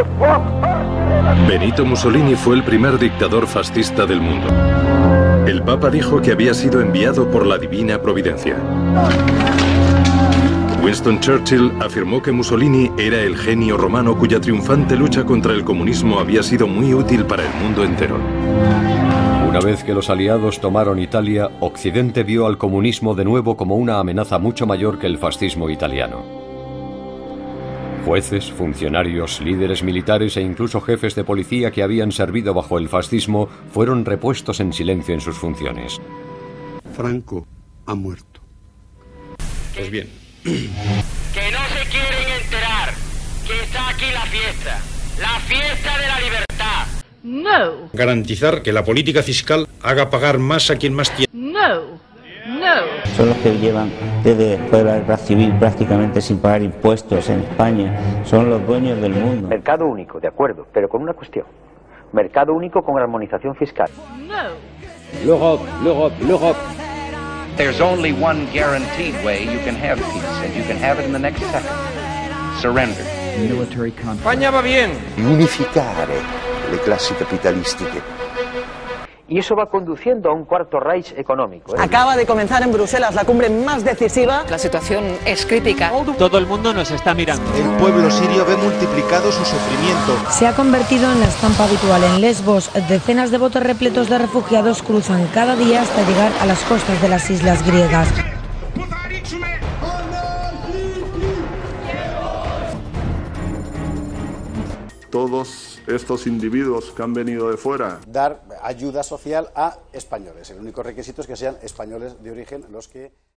Benito Mussolini fue el primer dictador fascista del mundo. El Papa dijo que había sido enviado por la divina providencia. Winston Churchill afirmó que Mussolini era el genio romano cuya triunfante lucha contra el comunismo había sido muy útil para el mundo entero. Una vez que los aliados tomaron Italia, Occidente vio al comunismo de nuevo como una amenaza mucho mayor que el fascismo italiano. Jueces, funcionarios, líderes militares e incluso jefes de policía que habían servido bajo el fascismo fueron repuestos en silencio en sus funciones. Franco ha muerto. Pues bien. Que no se quieren enterar que está aquí la fiesta de la libertad. No. Garantizar que la política fiscal haga pagar más a quien más tiene. No. Son los que llevan desde después de la guerra civil prácticamente sin pagar impuestos en España. Son los dueños del mundo. Mercado único, de acuerdo, pero con una cuestión. Mercado único con armonización fiscal. No. L'Europe. There's only one guaranteed way you can have peace, and you can have it in the next second. Surrender. España va bien. Unificare le classi capitalistiche. Y eso va conduciendo a un cuarto Reich económico. Acaba de comenzar en Bruselas la cumbre más decisiva. La situación es crítica. Todo el mundo nos está mirando. El pueblo sirio ve multiplicado su sufrimiento. Se ha convertido en la estampa habitual en Lesbos. Decenas de botes repletos de refugiados cruzan cada día hasta llegar a las costas de las islas griegas. Todos estos individuos que han venido de fuera. Dar ayuda social a españoles. El único requisito es que sean españoles de origen los que...